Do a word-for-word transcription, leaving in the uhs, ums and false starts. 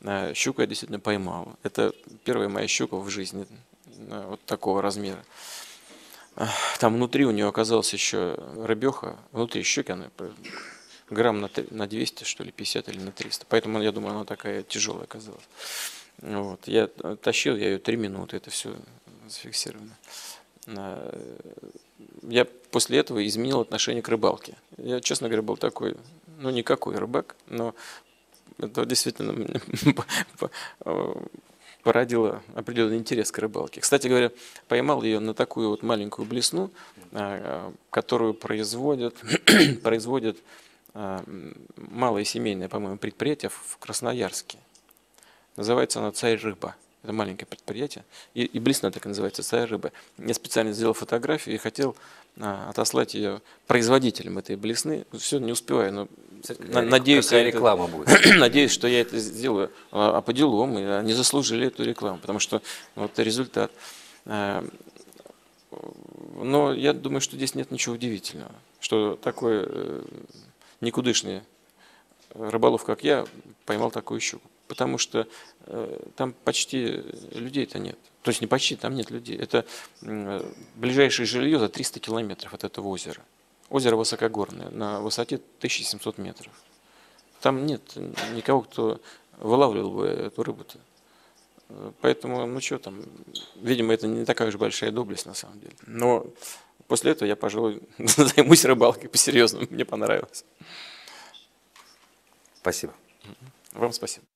Щуку я действительно поймал. Это первая моя щука в жизни вот такого размера. Там внутри у нее оказалась еще рыбеха, внутри щуки она грамм на, на двести, что ли, пятьдесят или на триста. Поэтому я думаю, она такая тяжелая оказалась. Вот. Я тащил, я ее три минуты, это все зафиксировано. Я после этого изменил отношение к рыбалке. Я, честно говоря, был такой, ну, никакой рыбак, но это действительно породило определенный интерес к рыбалке. Кстати говоря, поймал ее на такую вот маленькую блесну, которую производят, производят малое семейное, по-моему, предприятие в Красноярске. Называется она «Царь рыба». Это маленькое предприятие. И, и блесна так и называется «Царь рыба». Я специально сделал фотографию и хотел а, отослать ее производителям этой блесны. Все, не успеваю, но на, надеюсь, какая это, реклама будет? надеюсь, что я это сделаю а, а по делам, и они заслужили эту рекламу, потому что вот результат. А, но я думаю, что здесь нет ничего удивительного, что такой э, никудышный рыболов, как я, поймал такую щуку. Потому что э, там почти людей-то нет. То есть не почти, там нет людей. Это э, ближайшее жилье за триста километров от этого озера. Озеро высокогорное, на высоте тысяча семьсот метров. Там нет никого, кто вылавливал бы эту рыбу-то. Поэтому, ну что там, видимо, это не такая уж большая доблесть на самом деле. Но после этого я, пожалуй, займусь рыбалкой по-серьезному. Мне понравилось. Спасибо. Вам спасибо.